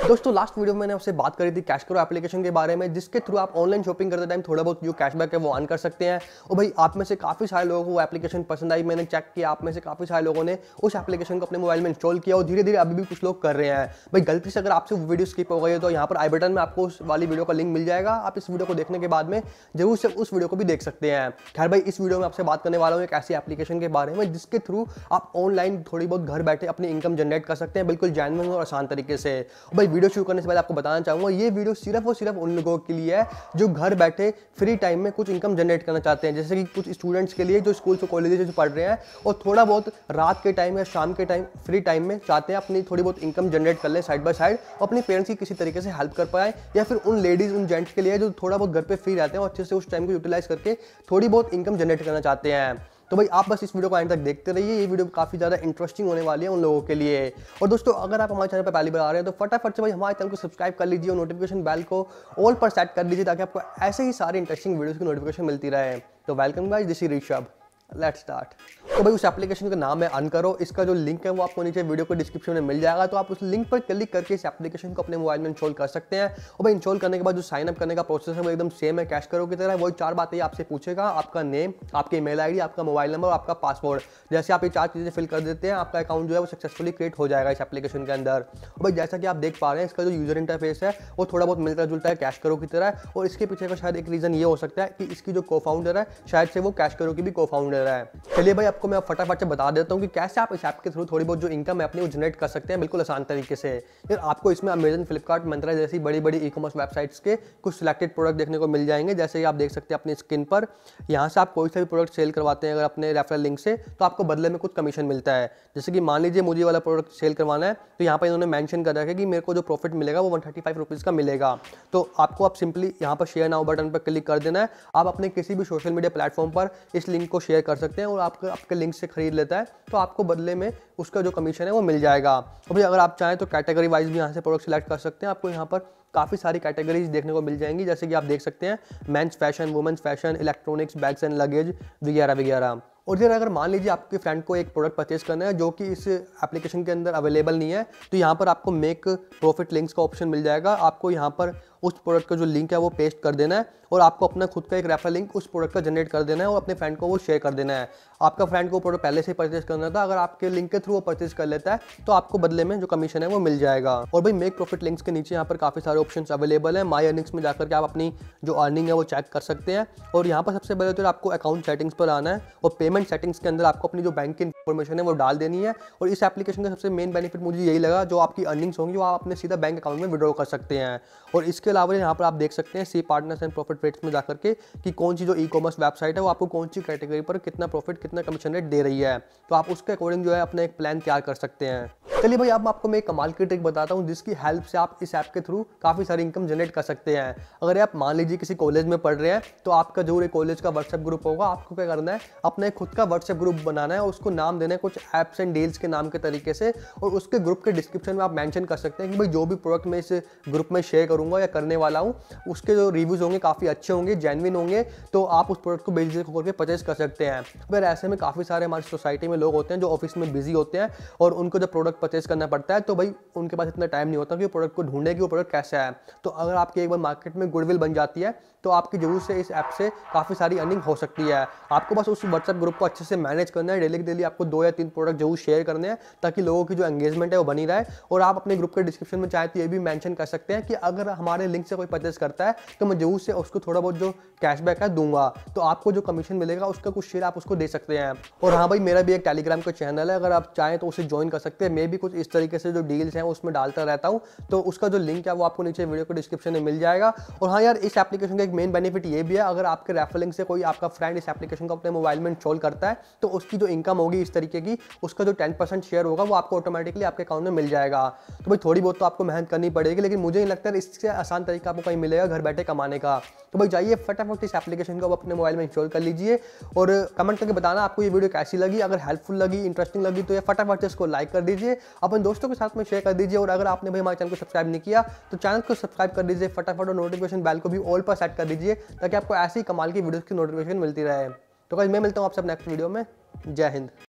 दोस्तों last video में मैंने आपसे बात करी थी कैश करो एप्लीकेशन के बारे में, जिसके थ्रू आप ऑनलाइन शॉपिंग करते टाइम थोड़ा बहुत जो कैशबैक है वो अर्न कर सकते हैं। और भाई आप में से काफ़ी सारे लोगों को वो एप्लीकेशन पसंद आई। मैंने चेक किया, आप में से काफ़ी सारे लोगों ने उस एप्लीकेशन को अपने मोबाइल में इंस्टॉल किया और धीरे धीरे अभी भी कुछ लोग कर रहे हैं। भाई गलती से अगर आपसे वो वीडियो स्किप हो गई है तो यहाँ पर आई बटन में आपको उस वाली वीडियो का लिंक मिल जाएगा। आप इस वीडियो को देखने के बाद में जरूर से उस वीडियो को भी देख सकते हैं। खैर भाई इस वीडियो में आपसे बात करने वाला हूँ एक ऐसी एप्लीकेशन के बारे में जिसके थ्रू आप ऑनलाइन थोड़ी बहुत घर बैठे अपनी इनकम जनरेट कर सकते हैं, बिल्कुल जेन्युइन और आसान तरीके से। भाई वीडियो शुरू करने से पहले आपको बताना चाहूंगा ये वीडियो सिर्फ और सिर्फ उन लोगों के लिए है जो घर बैठे फ्री टाइम में कुछ इनकम जनरेट करना चाहते हैं। जैसे कि कुछ स्टूडेंट्स के लिए जो स्कूल से कॉलेज से पढ़ रहे हैं और थोड़ा बहुत रात के टाइम या शाम के टाइम फ्री टाइम में चाहते हैं अपनी थोड़ी बहुत इनकम जनरेट कर ले साइड बाय साइड और अपने पेरेंट्स की किसी तरीके से हेल्प कर पाए। या फिर उन लेडीज उन जेंट्स के लिए जो थोड़ा बहुत घर पे फ्री रहते हैं और अच्छे से उस टाइम को यूटिलाइज करके थोड़ी बहुत इनकम जनरेट करना चाहते हैं। तो भाई आप बस इस वीडियो को एंड तक देखते रहिए, ये वीडियो काफ़ी ज़्यादा इंटरेस्टिंग होने वाली है उन लोगों के लिए। और दोस्तों अगर आप हमारे चैनल पर पहली बार आ रहे हैं तो फटाफट से भाई हमारे चैनल को सब्सक्राइब कर लीजिए और नोटिफिकेशन बेल को ऑल पर सेट कर लीजिए ताकि आपको ऐसे ही सारे इंटरेस्टिंग वीडियोस की नोटिफिकेशन मिलती रहे। तो welcome guys, this is Rishabh, let's start. तो भाई उस एप्लीकेशन का नाम है अनकरो। इसका जो लिंक है वो आपको नीचे वीडियो को डिस्क्रिप्शन में मिल जाएगा। तो आप उस लिंक पर क्लिक करके इस एप्लीकेशन को अपने मोबाइल में इंस्टॉल कर सकते हैं। और भाई इंस्टॉल करने के बाद जो साइन अप करने का प्रोसेस है वो एकदम सेम है कैश करो की तरह। वही चार बातें आपसे पूछेगा, आपका नेम, आपकी ईमेल आईडी, आपका मोबाइल नंबर और आपका पासवर्ड। जैसे आप ये चार चीज़ें फिल कर देते हैं आपका अकाउंट जो है वो सक्सेसफुली क्रिएट हो जाएगा इस एप्लीकेशन के अंदर। और भाई जैसा कि आप देख पा रहे हैं इसका जो यूजर इंटरफेस है वो थोड़ा बहुत मिलता जुलता है कैश करो की तरह। और इसके पीछे का शायद एक रीज़न ये हो सकता है कि इसकी जो को फाउंडर है शायद से वो कैश करो की भी को फाउंडर है। चलिए भाई आपको मैं फटाफट से बता देता हूँ कि कैसे आप इस ऐप के थ्रू थोड़ी बहुत जो इनकम है अपनी वो जनरेट कर सकते हैं बिल्कुल आसान तरीके से। यार आपको इसमें अमेजन, फ्लिपकार्ट, मंत्रा जैसी बड़ी बड़ी ई कॉमर्स वेबसाइट्स के कुछ सिलेक्टेड प्रोडक्ट देखने को मिल जाएंगे। जैसे कि आप देख सकते हैं अपनी स्क्रीन पर, यहाँ से आप कोई सा भी प्रोडक्ट सेल करवाते हैं अगर अपने रेफरल लिंक से तो आपको बदले में कुछ कमीशन मिलता है। जैसे कि मान लीजिए मुझे वाला प्रोडक्ट सेल करवाना है तो यहाँ पर इन्होंने मेंशन कर रखा है कि मेरे को जो प्रॉफिट मिलेगा वो 135 रुपीज़ का मिलेगा। तो आपको आप सिंपली यहाँ पर शेयर नाउ बटन पर क्लिक कर देना है। आप अपने किसी भी सोशल मीडिया प्लेटफॉर्म पर इस लिंक को शेयर कर सकते हैं और आपके लिंक से खरीद लेता है तो आपको बदले में उसका जो कमीशन है वो मिल जाएगा। और भाई अगर आप चाहें तो कैटेगरी वाइज भी यहाँ से प्रोडक्ट सिलेक्ट कर सकते हैं। आपको यहाँ पर काफ़ी सारी कैटेगरीज देखने को मिल जाएंगी। जैसे कि आप देख सकते हैं men's fashion, women's fashion, electronics, bags and luggage वगैरह वगैरह। और फिर अगर मान लीजिए आपके फ्रेंड को एक प्रोडक्ट परचेज करना है जो कि इस एप्लीकेशन के अंदर अवेलेबल नहीं है तो यहाँ पर आपको मेक प्रॉफिट लिंक्स का ऑप्शन मिल जाएगा। आपको यहाँ पर उस प्रोडक्ट का जो लिंक है वो पेस्ट कर देना है और आपको अपना खुद का एक रेफरल लिंक उस प्रोडक्ट का जनरेट कर देना है और अपने फ्रेंड को वो शेयर कर देना है। आपका फ्रेंड को प्रोडक्ट पहले से परचेज करना था, अगर आपके लिंक के थ्रू वो परचेज कर लेता है तो आपको बदले में जो कमीशन है वो मिल जाएगा। और भाई मेक प्रॉफिट लिंक्स के नीचे यहाँ पर काफ़ी सारे ऑप्शन अवेलेबल है। माई अर्निंग्स में जाकर के आप अपनी जो अर्निंग है वो चेक कर सकते हैं। और यहाँ पर सबसे पहले तो आपको अकाउंट सेटिंग्स पर आना है और पेमेंट सेटिंग्स के अंदर आपको अपनी जो बैंक की इन्फॉर्मेशन है वो डाल देनी है। और इस एप्लीकेशन का सबसे मेन बेनिफिट मुझे यही लगा, जो आपकी अर्निंग्स होंगी वो आप अपने सीधा बैंक अकाउंट में विड्रॉ कर सकते हैं। और इसके अलावा यहाँ पर आप देख सकते हैं see partners and profit rates में जाकर के कि कौन सी जो ई कॉमर्स वेबसाइट है वो आपको कौन सी कैटेगरी पर कितना प्रॉफिट, कितना कमीशन रेट दे रही है। तो आप उसके अकॉर्डिंग जो है अपना एक प्लान तैयार कर सकते हैं। चलिए भाई अब आपको मैं एक कमाल की ट्रिक बताता हूँ जिसकी हेल्प से आप इस ऐप के थ्रू काफ़ी सारी इनकम जनरेट कर सकते हैं। अगर आप मान लीजिए किसी कॉलेज में पढ़ रहे हैं तो आपका जरूर एक कॉलेज का व्हाट्सएप ग्रुप होगा। आपको क्या करना है, अपना एक खुद का व्हाट्सएप ग्रुप बनाना है और उसको नाम देना है कुछ एप्स एंड डील्स के नाम के तरीके से। और उसके ग्रुप के डिस्क्रिप्शन में आप मेंशन कर सकते हैं कि भाई जो भी प्रोडक्ट मैं इस ग्रुप में शेयर करूंगा या करने वाला हूँ उसके जो रिव्यूज़ होंगे काफ़ी अच्छे होंगे, जेन्युइन होंगे, तो आप उस प्रोडक्ट को बेझिझक होकर के परचेज कर सकते हैं। फिर ऐसे में काफ़ी सारे हमारी सोसाइटी में लोग होते हैं जो ऑफिस में बिजी होते हैं और उनको जब प्रोडक्ट परचेज करना पड़ता है तो भाई उनके पास इतना टाइम नहीं होता कि प्रोडक्ट को ढूंढे कि वो प्रोडक्ट कैसे है। तो अगर आपकी एक बार मार्केट में गुडविल बन जाती है तो आपकी जरूर से इस ऐप से काफ़ी सारी अर्निंग हो सकती है। आपको बस उस व्हाट्सएप ग्रुप को अच्छे से मैनेज करना है। डेली के डेली आपको 2 या 3 प्रोडक्ट जरूर शेयर करने हैं ताकि लोगों की जो एंगेजमेंट है वो बनी रहे। और आप अपने ग्रुप के डिस्क्रिप्शन में चाहे तो ये भी मेंशन कर सकते हैं कि अगर हमारे लिंक से कोई परचेज करता है तो मैं जरूर से उसको थोड़ा बहुत जो कैशबैक है दूंगा, तो आपको जो कमीशन मिलेगा उसका कुछ शेयर आप उसको दे सकते हैं। और हाँ भाई मेरा भी एक टेलीग्राम का चैनल है, अगर आप चाहें तो उसे ज्वाइन कर सकते हैं। मैं भी कुछ इस तरीके से जो डील्स हैं उसमें डालता रहता हूँ, तो उसका जो लिंक है वो आपको नीचे वीडियो के डिस्क्रिप्शन में मिल जाएगा। और हाँ यार इस एप्लीकेशन का एक मेन बेनिफिट ये भी है, अगर आपके रेफरल लिंक से कोई आपका फ्रेंड इस एप्लीकेशन को अपने मोबाइल में इंस्टॉल करता है तो उसकी जो इनकम होगी इस तरीके की, उसका जो 10% शेयर होगा वो आपको ऑटोमेटिकली आपके अकाउंट में मिल जाएगा। तो भाई थोड़ी बहुत तो आपको मेहनत करनी पड़ेगी, लेकिन मुझे नहीं लगता है इससे आसान तरीका आपको कहीं मिलेगा घर बैठे कमाने का। तो भाई जाइए फटाफट इस एप्लीकेशन को अपने मोबाइल में इंस्टॉल कर लीजिए और कमेंट करके बताना आपको ये वीडियो कैसी लगी। अगर हेल्पफुल लगी, इंटरेस्टिंग लगी तो ये फटाफट से इसको लाइक कर दीजिए, अपने दोस्तों के साथ में शेयर कर दीजिए। और अगर आपने भाई हमारे चैनल को सब्सक्राइब नहीं किया तो चैनल को सब्सक्राइब कर दीजिए फटाफट और नोटिफिकेशन बेल को भी ऑल पर सेट कर दीजिए ताकि आपको ऐसी कमाल की वीडियोस की नोटिफिकेशन मिलती रहे। तो गाइस मैं मिलता हूँ आपसे नेक्स्ट वीडियो में। जय हिंद।